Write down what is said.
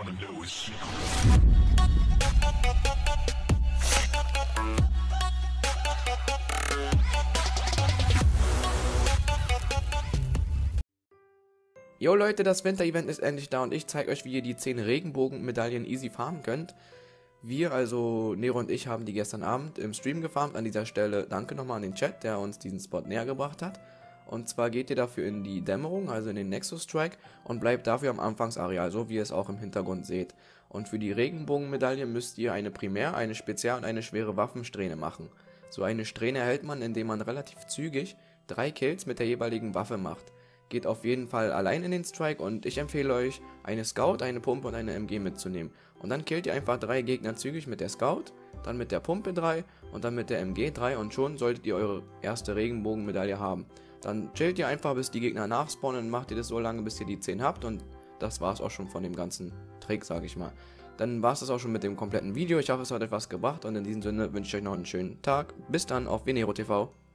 Jo Leute, das Winter-Event ist endlich da und ich zeige euch, wie ihr die 10 Regenbogen-Medaillen easy farmen könnt. Wir, also Nero und ich, haben die gestern Abend im Stream gefarmt. An dieser Stelle danke nochmal an den Chat, der uns diesen Spot näher gebracht hat. Und zwar geht ihr dafür in die Dämmerung, also in den Nexus Strike, und bleibt dafür am Anfangsareal, so wie ihr es auch im Hintergrund seht. Und für die Regenbogenmedaille müsst ihr eine Primär-, eine Spezial- und eine schwere Waffensträhne machen. So eine Strähne erhält man, indem man relativ zügig 3 Kills mit der jeweiligen Waffe macht. Geht auf jeden Fall allein in den Strike und ich empfehle euch, eine Scout, eine Pumpe und eine MG mitzunehmen. Und dann killt ihr einfach 3 Gegner zügig mit der Scout, dann mit der Pumpe 3 und dann mit der MG 3 und schon solltet ihr eure erste Regenbogenmedaille haben. Dann chillt ihr einfach, bis die Gegner nachspawnen und macht ihr das so lange, bis ihr die 10 habt und das war's auch schon von dem ganzen Trick, sage ich mal. Dann war's das auch schon mit dem kompletten Video. Ich hoffe, es hat etwas gebracht und in diesem Sinne wünsche ich euch noch einen schönen Tag. Bis dann auf Venero TV.